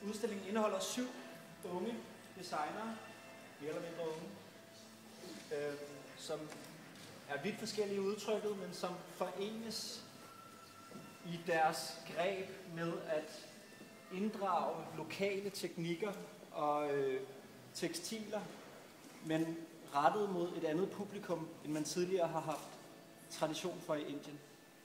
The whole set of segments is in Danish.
Udstillingen indeholder 7 unge designere, mere eller mindre unge, som er vidt forskellige udtrykket, men som forenes i deres greb med at inddrage lokale teknikker og tekstiler, men rettet mod et andet publikum, end man tidligere har haft tradition for i Indien.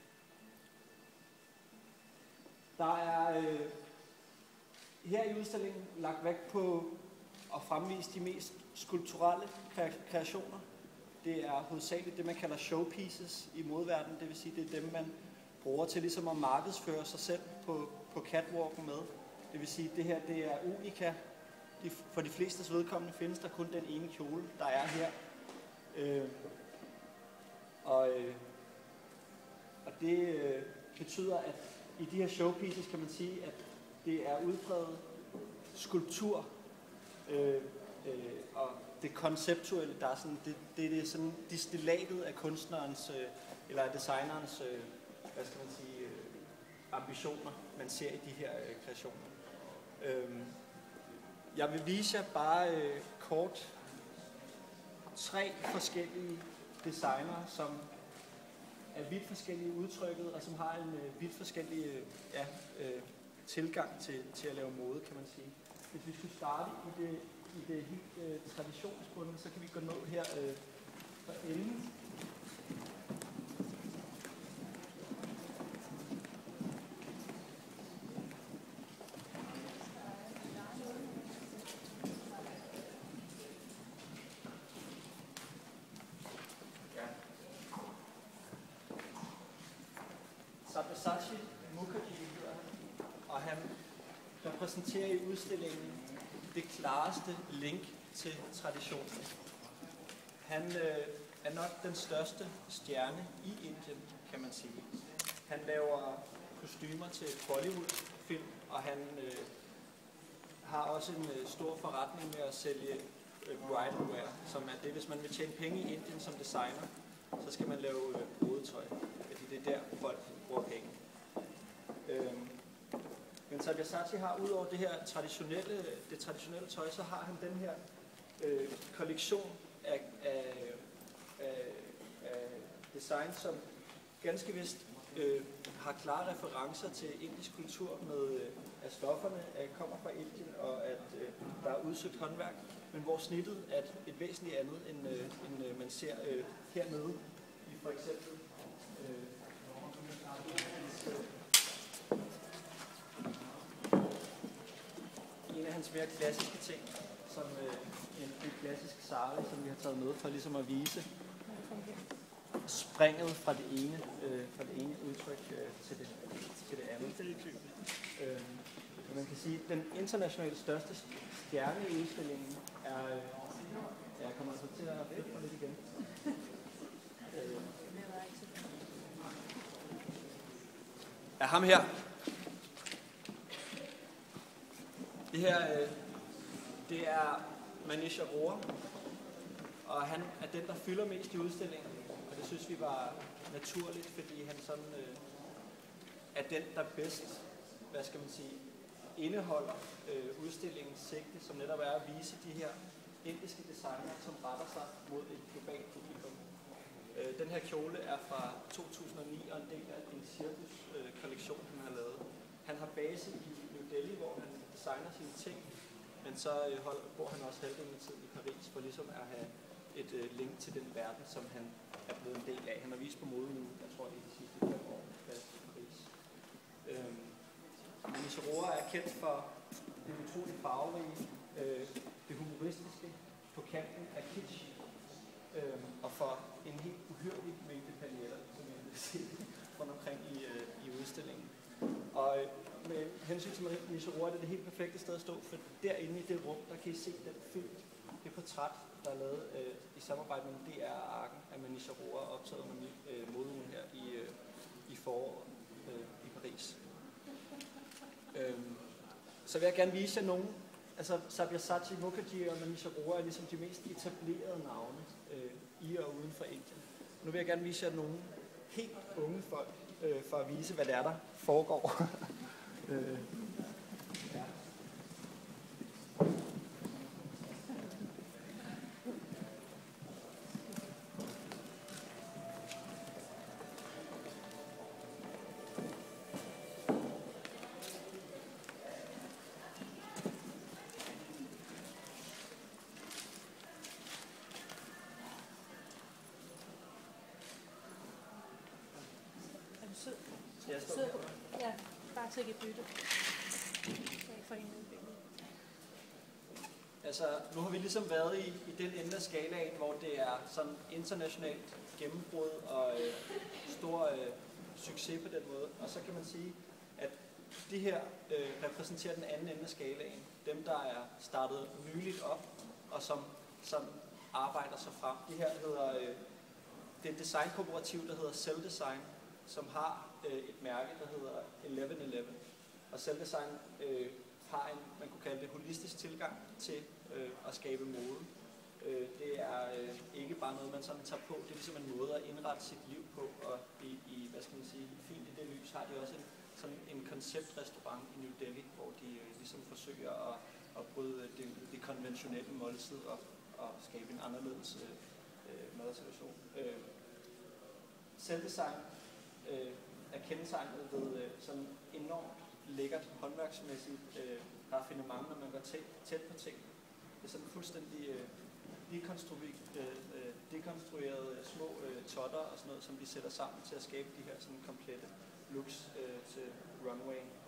Der er her i udstillingen lagt vægt på at fremvise de mest skulpturelle kreationer. Det er hovedsageligt det, man kalder showpieces i modeverdenen, det vil sige, det er dem, man bruger til ligesom at markedsføre sig selv på catwalken med. Det vil sige, det her det er unika. For de flestes vedkommende findes der kun den ene kjole, der er her. Og det betyder, at i de her showpieces kan man sige, at det er udpræget skulptur og det konceptuelle, der er sådan, det er sådan distillatet af kunstnerens eller af designerens, hvad skal man sige, ambitioner, man ser i de her kreationer. Jeg vil vise jer bare kort 3 forskellige designere, som er vidt forskellige udtrykket, og som har en vidt forskellig tilgang til at lave mode, kan man sige. Hvis vi skulle starte i det helt traditionsbundne, så kan vi gå ned her fra enden. Sabyasachi Mukherjee hedder han, og han repræsenterer i udstillingen det klareste link til traditionen. Han er nok den største stjerne i Indien, kan man sige. Han laver kostymer til Bollywood-film, og han har også en stor forretning med at sælge bridal wear, som er det, hvis man vil tjene penge i Indien som designer, så skal man lave modetøj, fordi det er der folk bruger penge. Men Sabyasachi har udover det her traditionelle tøj, så har han den her kollektion af design, som ganske vist har klare referencer til indisk kultur med, at stofferne kommer fra Indien, og at der er udsøgt håndværk, men hvor snittet er et væsentligt andet, end man ser hernede i for eksempel en af hans mere klassiske ting, som en klassisk sari, som vi har taget med for ligesom at vise springet fra det ene udtryk til det andet. Man kan sige, at den internationalt største stjerne i udstillingen er... Jeg kommer altså til at flytte mig lidt igen. Er ham her. Det her, det er Manish Arora, og han er den, der fylder mest i udstillingen. Og det synes vi var naturligt, fordi han sådan er den, der bedst, hvad skal man sige, indeholder udstillingens sigte, som netop er at vise de her indiske designer, som retter sig mod et globalt publikum. Den her kjole er fra 2009 og en del af en cirkus-kollektion, han har lavet. Han har base i New Delhi, hvor han designer sine ting, men så bor han også halvdelen af tiden i Paris, for ligesom at have et link til den verden, som han er blevet en del af. Han har vist på mode nu, jeg tror det er de sidste 5 år i Paris. Manish Arora er kendt for det utroligt farverige, det humoristiske på kanten af kitsch, og for en helt uhyrlig mængde paljetter, som jeg vil se rundt omkring i udstillingen. Og med hensyn til Manish Arora, det er det helt perfekte sted at stå, for derinde i det rum, der kan I se den film, det portræt, der er lavet i samarbejde med DR og Arken af Manish Arora, optaget under modeugen her i foråret i Paris. Så vil jeg gerne vise jer nogle. Altså Sabyasachi Mukherjee og Manish Arora er ligesom de mest etablerede navne i og uden for Indien. Nu vil jeg gerne vise jer nogle helt unge folk, for at vise, hvad det er, der foregår. Ja. jeg stå Så, her? ja, bare til et bytte. For en Altså, nu har vi ligesom været i den ende af skalaen, hvor det er sådan internationalt gennembrud og stor succes på den måde. Og så kan man sige, at de her repræsenterer den anden ende af skalaen. Dem, der er startet nyligt op, og som arbejder sig frem. De her hedder, det er et designkooperativ, der hedder Celldesign, som har et mærke, der hedder 1111. Og Celldesign har en, man kunne kalde det, holistisk tilgang til at skabe mode. Det er ikke bare noget, man sådan tager på. Det er ligesom en måde at indrette sit liv på. Og hvad skal man sige, fint i det lys har de også sådan en konceptrestaurant i New Delhi, hvor de ligesom forsøger at bryde det konventionelle måltid op og skabe en anderledes madsituation. Celldesign er kendetegnet ved sådan enormt lækkert håndværksmæssigt raffinement, når man går tæt på ting. Det er sådan fuldstændig dekonstruerede små totter og sådan noget, som de sætter sammen til at skabe de her sådan komplette looks til runwayen.